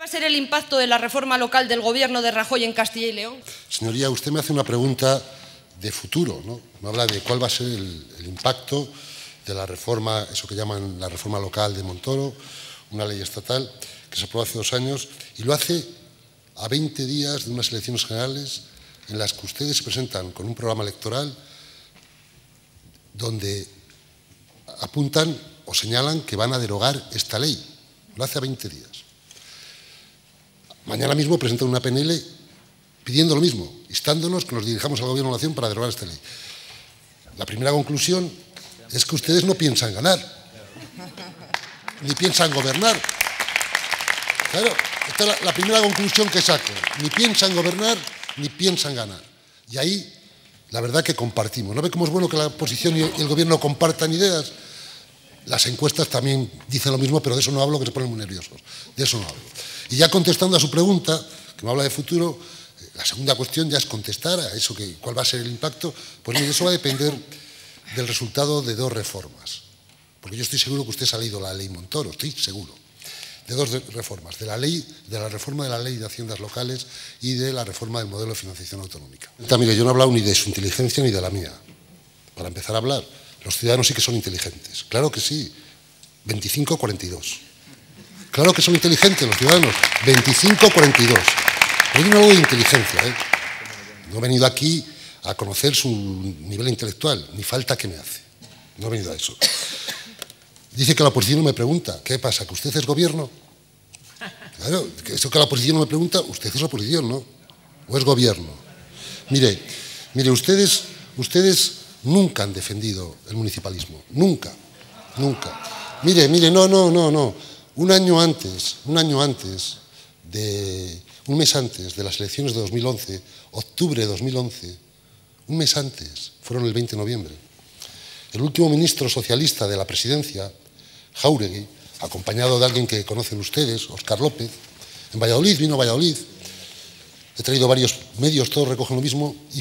¿Va a ser el impacto de la reforma local del gobierno de Rajoy en Castilla y León? Señoría, usted me hace una pregunta de futuro, ¿no? Me habla de cuál va a ser el impacto de la reforma, eso que llaman la reforma local de Montoro, una ley estatal que se aprobó hace 2 años, y lo hace a 20 días de unas elecciones generales en las que ustedes se presentan con un programa electoral donde apuntan o señalan que van a derogar esta ley. Lo hace a 20 días. Mañana mismo presentan una PNL pidiendo lo mismo, instándonos que nos dirijamos al Gobierno de la Nación para derogar esta ley. La primera conclusión es que ustedes no piensan ganar, ni piensan gobernar. Claro, esta es la primera conclusión que saco. Ni piensan gobernar, ni piensan ganar. Y ahí, la verdad que compartimos. ¿No ve cómo es bueno que la oposición y el Gobierno compartan ideas? Las encuestas también dicen lo mismo, pero de eso no hablo, que se ponen muy nerviosos. De eso no hablo. Y ya contestando a su pregunta, que me habla de futuro, la segunda cuestión ya es contestar a eso, que cuál va a ser el impacto. Pues mire, eso va a depender del resultado de 2 reformas. Porque yo estoy seguro que usted ha leído la ley Montoro, estoy seguro. De 2 reformas, de la reforma de la ley de haciendas locales y de la reforma del modelo de financiación autonómica. Mire, yo no he hablado ni de su inteligencia ni de la mía. Para empezar a hablar, los ciudadanos sí que son inteligentes. Claro que sí, 25-42. Claro que son inteligentes los ciudadanos, 25-42. Pero yo no hablo de inteligencia, ¿eh? No he venido aquí a conocer su nivel intelectual, ni falta que me hace. No he venido a eso. Dice que la oposición no me pregunta. ¿Qué pasa? ¿Que usted es gobierno? Claro, eso que la oposición no me pregunta, usted es oposición, ¿no? ¿O es gobierno? Mire, ustedes nunca han defendido el municipalismo. Nunca. Mire, no. Un mes antes de las elecciones de 2011, octubre de 2011, un mes antes, fueron el 20 de noviembre, el último ministro socialista de la presidencia, Jáuregui, acompañado de alguien que conocen ustedes, Óscar López, en Valladolid, vino a Valladolid, he traído varios medios, todos recogen lo mismo, y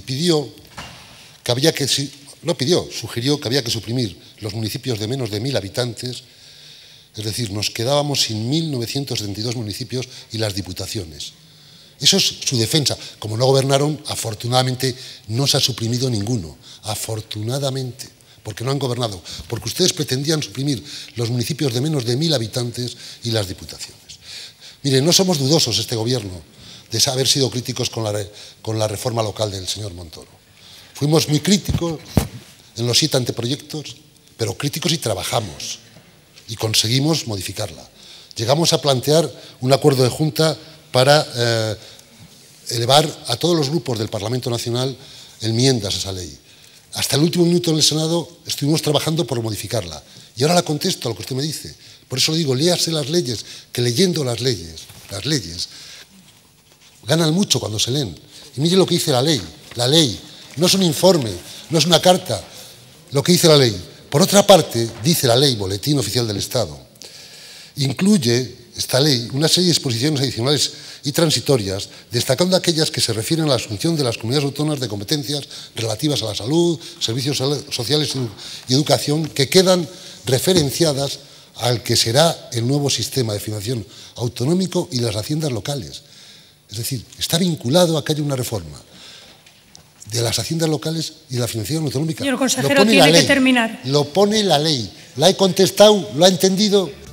sugirió que había que suprimir los municipios de menos de 1000 habitantes, es decir, nos quedábamos sin 1972 municipios y las diputaciones. Eso es su defensa. Como no gobernaron, afortunadamente no se ha suprimido ninguno. Afortunadamente, porque no han gobernado. Porque ustedes pretendían suprimir los municipios de menos de 1000 habitantes y las diputaciones. Mire, no somos dudosos este gobierno de haber sido críticos con la reforma local del señor Montoro. Fuimos muy críticos en los 7 anteproyectos, pero críticos y trabajamos. Y conseguimos modificarla. Llegamos a plantear un acuerdo de Junta para elevar a todos los grupos del Parlamento Nacional enmiendas a esa ley. Hasta el último minuto en el Senado estuvimos trabajando por modificarla. Y ahora la contesto a lo que usted me dice. Por eso le digo, léase las leyes, que leyendo las leyes, ganan mucho cuando se leen. Y mire lo que dice la ley. La ley no es un informe, no es una carta, lo que dice la ley. Por otra parte, dice la ley, Boletín Oficial del Estado, incluye esta ley una serie de disposiciones adicionales y transitorias, destacando aquellas que se refieren a la asunción de las comunidades autónomas de competencias relativas a la salud, servicios sociales y educación, que quedan referenciadas al que será el nuevo sistema de financiación autonómico y las haciendas locales. Es decir, está vinculado a que haya una reforma de las haciendas locales y de la financiación autonómica. Señor consejero, tiene que terminar. Lo pone la ley. La he contestado, lo ha entendido.